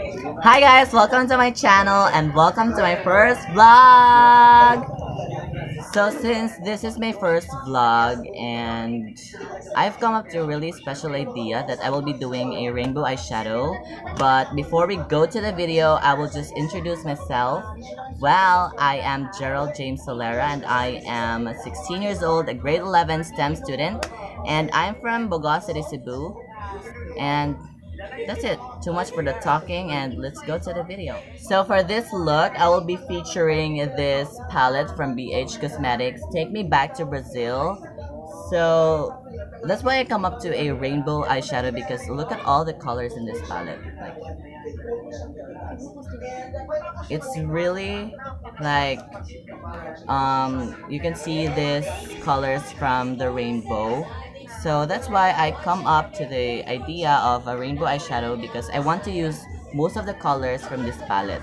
Hi guys, welcome to my channel and welcome to my first vlog. So since this is my first vlog and I've come up to a really special idea that I will be doing a rainbow eyeshadow. But before we go to the video, I will just introduce myself. Well, I am Gerald James Solera and I am 16 years old, a grade 11 STEM student, and I'm from Bogo City, Cebu. And that's it. Too much for the talking and let's go to the video. So for this look, I will be featuring this palette from bhcosmetics, Take Me Back to Brazil. So that's why I come up to a rainbow eyeshadow because look at all the colors in this palette. Like, it's really like you can see these colors from the rainbow. So that's why I come up to the idea of a rainbow eyeshadow because I want to use most of the colors from this palette.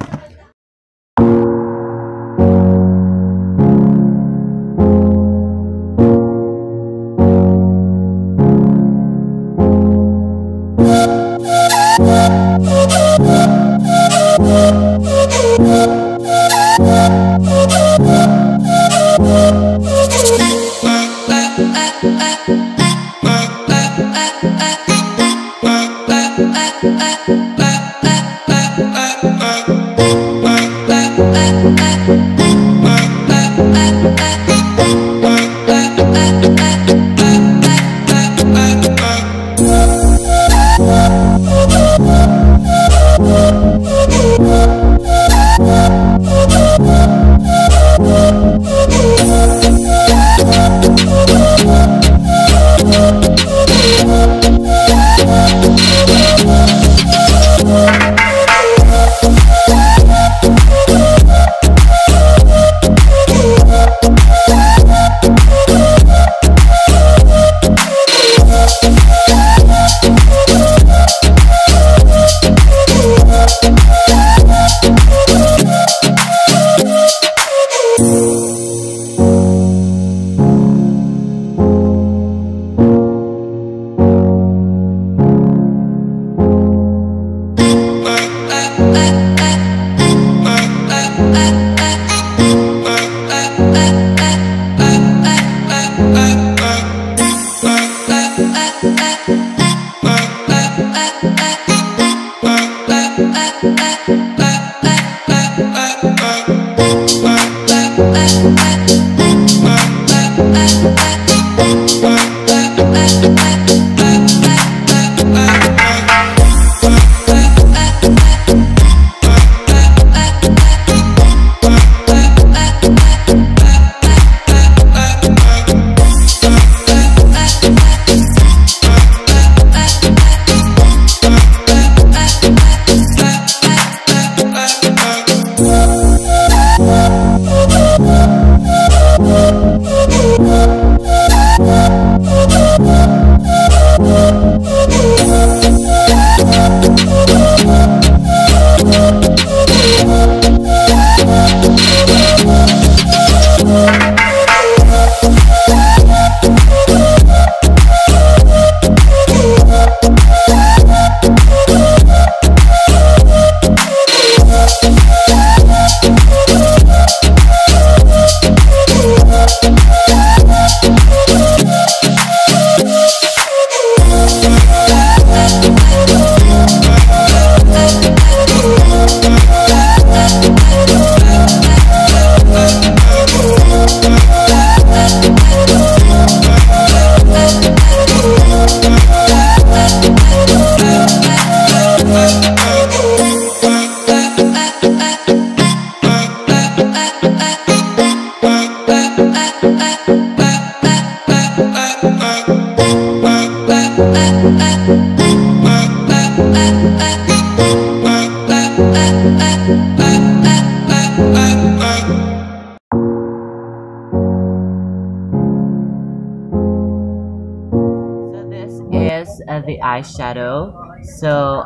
The eyeshadow. So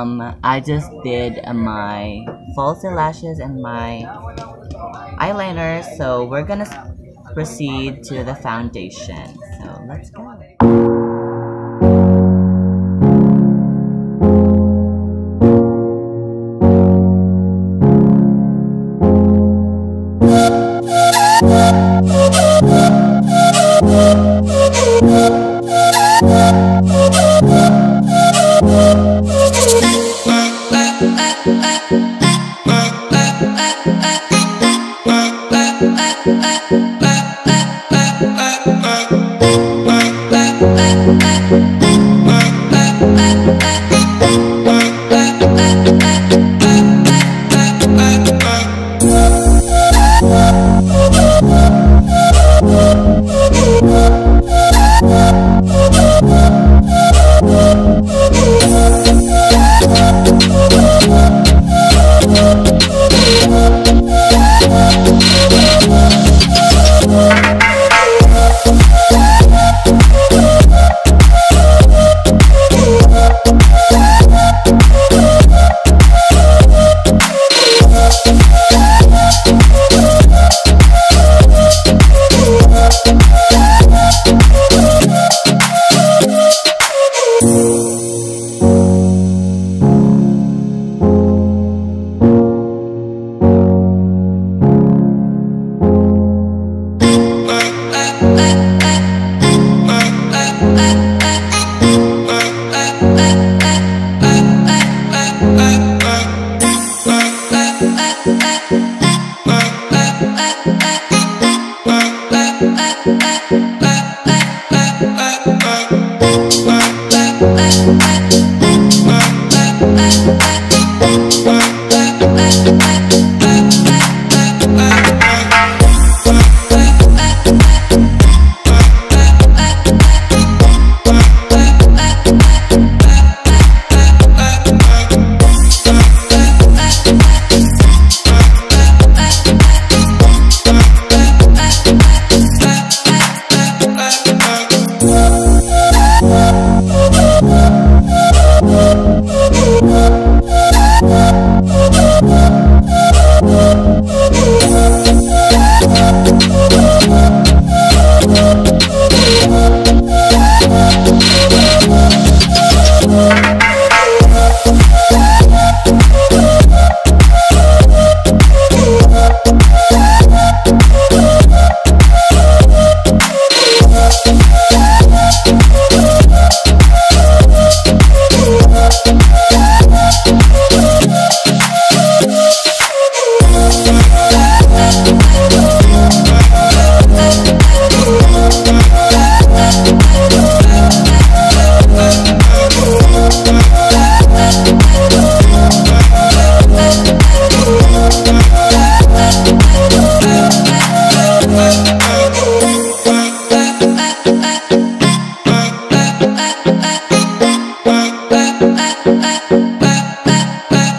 I just did my false eyelashes and my eyeliner, so we're gonna proceed to the foundation. So let's go.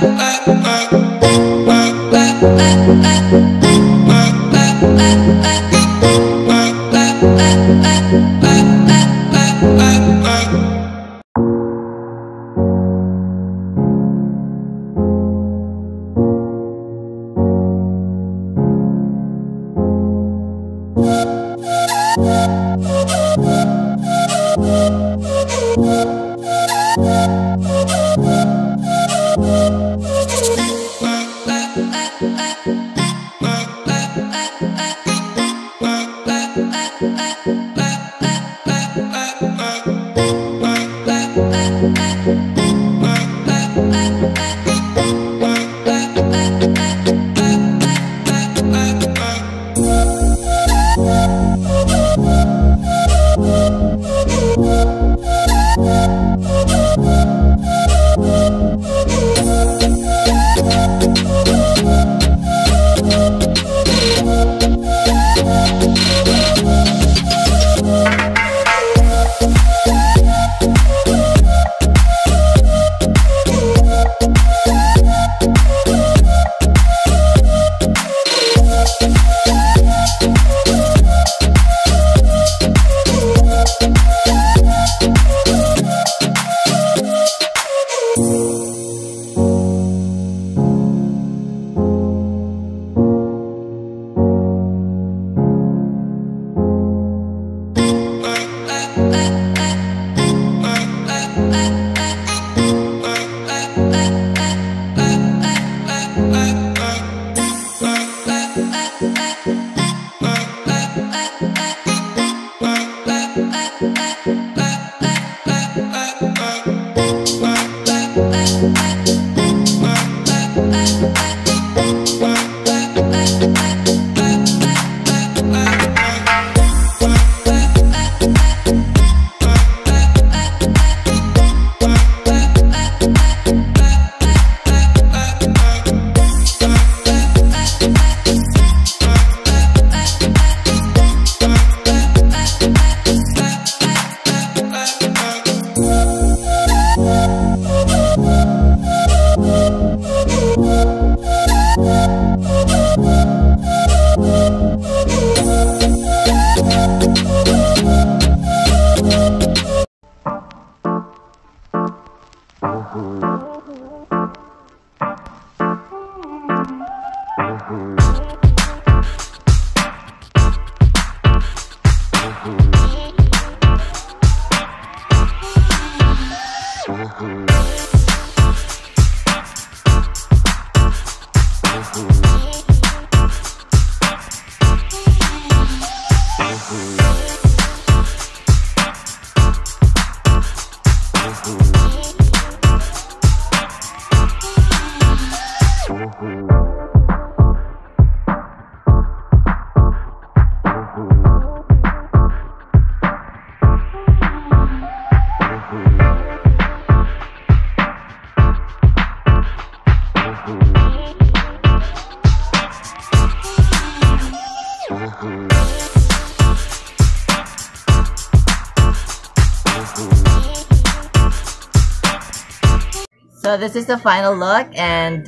So this is the final look, and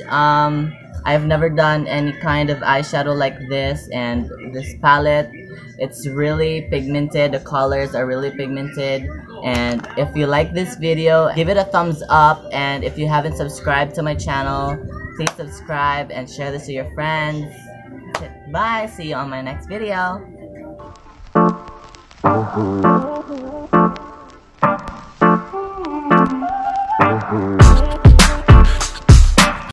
I've never done any kind of eyeshadow like this, and this palette, it's really pigmented. The colors are really pigmented, and if you like this video, give it a thumbs up, and if you haven't subscribed to my channel, please subscribe and share this to your friends. Bye, see you on my next video.